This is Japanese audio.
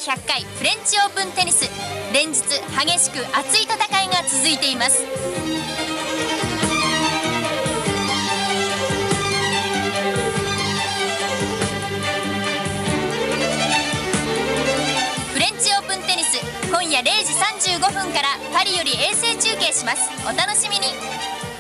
100回フレンチオープンテニス、連日激しく熱い戦いが続いています。フレンチオープンテニス、今夜0時35分からパリより衛星中継します。お楽しみに。